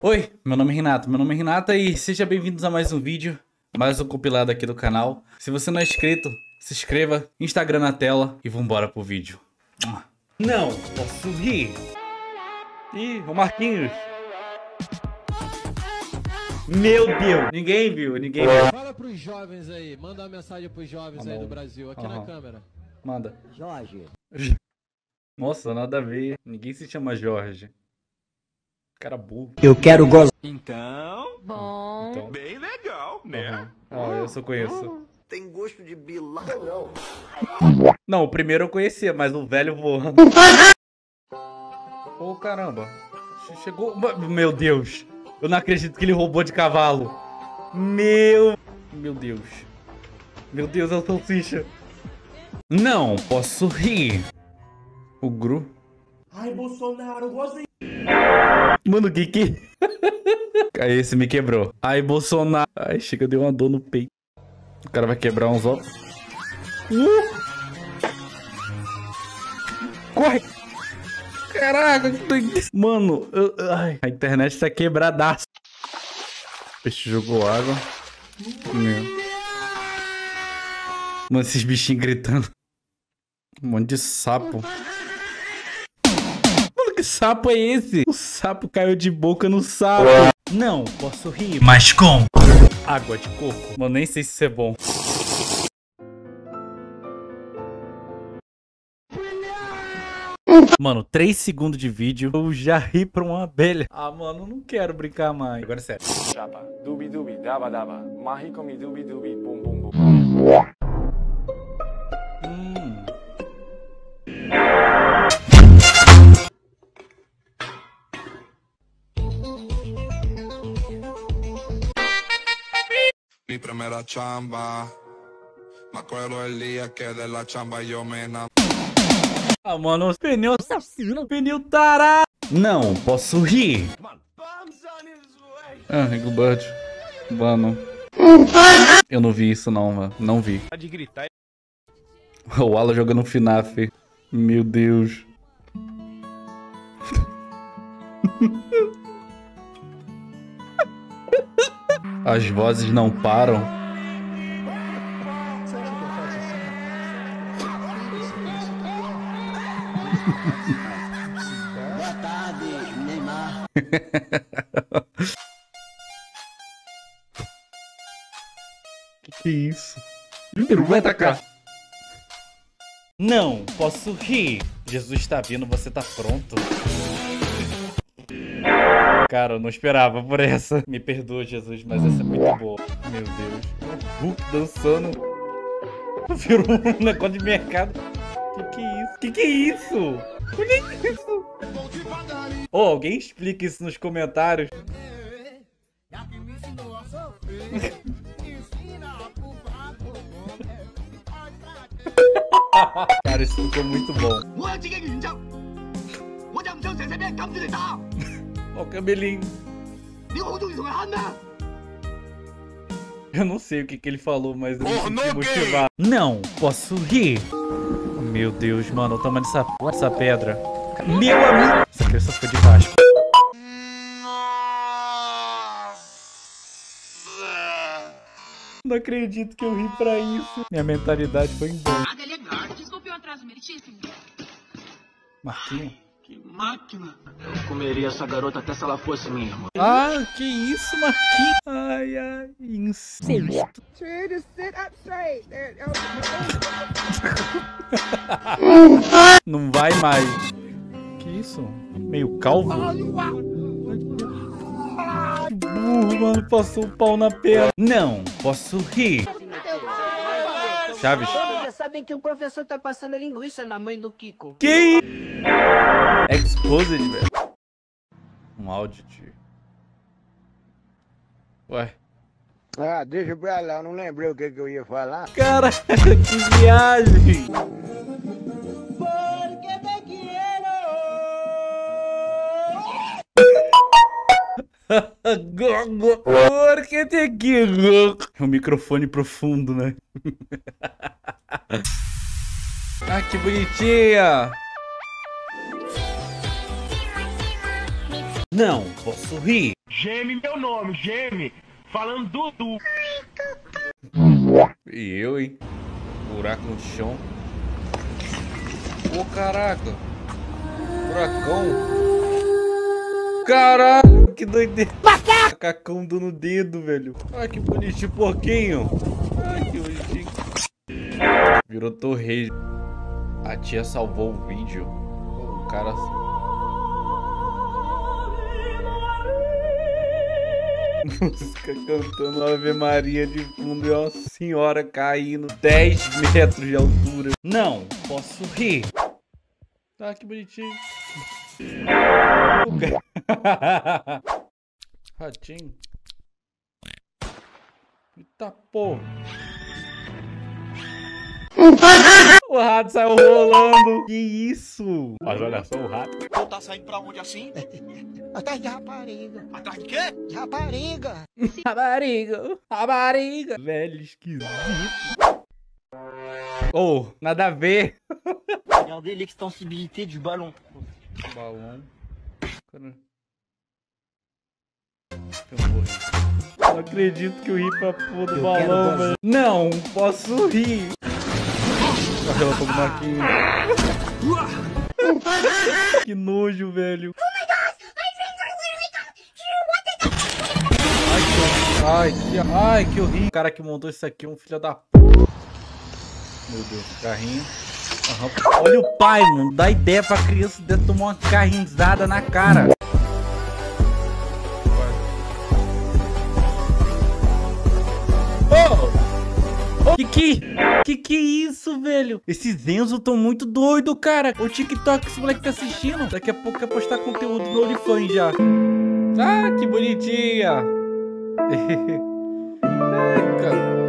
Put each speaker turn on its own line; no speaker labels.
Oi, meu nome é Renata e seja bem-vindos a mais um vídeo, mais um compilado aqui do canal. Se você não é inscrito, se inscreva, Instagram na tela e vambora pro vídeo. Não posso rir. Ih, o Marquinhos. Meu Deus, ninguém viu.
Fala pros jovens aí, manda uma mensagem pros jovens aí do Brasil, aqui na câmera.
Manda.
Jorge.
Nossa, nada a ver, ninguém se chama Jorge. Cara burro.
Eu quero gozar.
Então,
Então,
bem legal, né?
eu só conheço.
Tem gosto de bilaca, não.
Não, o primeiro eu conhecia, mas o velho voando. Ô, caramba. Chegou... Meu Deus. Eu não acredito que ele roubou de cavalo. Meu Deus. Meu Deus, é o salsicha. Não posso rir. O Gru.
Ai, Bolsonaro, gosta de...
Mano, que... Aí esse me quebrou. Ai, Bolsonaro. Ai, chega, deu uma dor no peito. O cara vai quebrar uns ovos. Corre! Caraca, que doideira. Mano, ai, a internet tá quebradaça. O peixe jogou água. Mano, esses bichinhos gritando. Um monte de sapo. Mano, que sapo é esse? O sapo caiu de boca no sapo. Não posso rir, mas com água de coco. Mano, nem sei se isso é bom. Mano, 3 segundos de vídeo, eu já ri pra uma abelha. Ah, mano, não quero brincar mais. Agora é sério.
Chapa, dubi dubi, daba daba, mahi comi dubi dubi, bum bum bum.
Mi primera chamba, me acuerdo el día que de la chamba yo me enamoré.
Ah, mano, os pneus assassino, pneu tarado. Não posso rir. Ah, Angry Bird. Mano. Eu não vi isso não, mano. Não vi.
Pode gritar.
O Alan jogando FNAF. Meu Deus. As vozes não param.
Boa tarde, Neymar.
Que isso? Ele vai atacar. Não posso rir. Jesus está vindo, você tá pronto? Cara, eu não esperava por essa. Me perdoa, Jesus, mas essa é muito boa. Meu Deus. O Hulk dançando. Virou um negócio de mercado. Que é isso? Que é isso? Olha isso. Oh, alguém explica isso nos comentários. Cara, isso ficou muito bom. Ó o cabelinho. Eu não sei o que ele falou, mas eu me senti motivado. Não posso rir. Meu Deus, mano, o tamanho dessa pedra. Meu amigo. Essa criança ficou de baixo. Não acredito que eu ri pra isso. Minha mentalidade foi embora.
Nada é legal. Desculpe o atraso meritíssimo.
Marquinhos?
Que máquina.
Eu comeria essa garota até se ela fosse minha irmã.
Ah, que isso, Marquinhos? Ai, ai, incesto. Não vai mais. Que isso? Meio calvo? Que burro, mano. Passou o pau na perna. Não posso rir. Chaves.
Vocês sabem que o professor tá passando linguiça na mãe do Kiko.
Que Exposed, velho. Um áudio de... Ué.
Ah, deixa pra lá, eu não lembrei o que eu ia falar.
Caraca, que viagem.
Porque te quiero.
Porque te quiero. É um microfone profundo, né? Ah, que bonitinha. Não posso rir.
Geme meu nome, geme. Falando Dudu.
E eu, hein? Buraco no chão. Ô, caraca. Buracão. Caralho, que doideira. Macacão dando dedo, velho. Ai, que bonitinho, porquinho. Ai, que bonitinho. Virou torre. A tia salvou o vídeo. O cara... Música cantando Ave Maria de fundo e uma senhora caindo 10 metros de altura. Não, posso rir. Tá, que bonitinho. Ratinho. Eita porra. O rato saiu rolando. Que isso? Mas olha só o rato.
Tu tá saindo pra onde assim?
Atrás de rapariga.
Atrás de quê?
De rapariga.
Rapariga. Rapariga. Velho esquisito. Oh, nada a ver.
Regardez l'extensibilité du ballon.
Balão. Cara. Eu morri. Não acredito que eu ri pra porra do balão, velho. Não, posso rir. Ela tô com marquinho. Que nojo, velho. Ai, que horrível. O cara que montou isso aqui é um filho da p. Meu Deus, carrinho. Uhum. Olha o pai, mano. Dá ideia pra criança de tomar uma carrinzada na cara. Oh! Que é isso, velho? Esses Enzo tão muito doido, cara. O TikTok que esse moleque tá assistindo. Daqui a pouco quer postar conteúdo no OnlyFans já. Ah, que bonitinha. Ai, cara.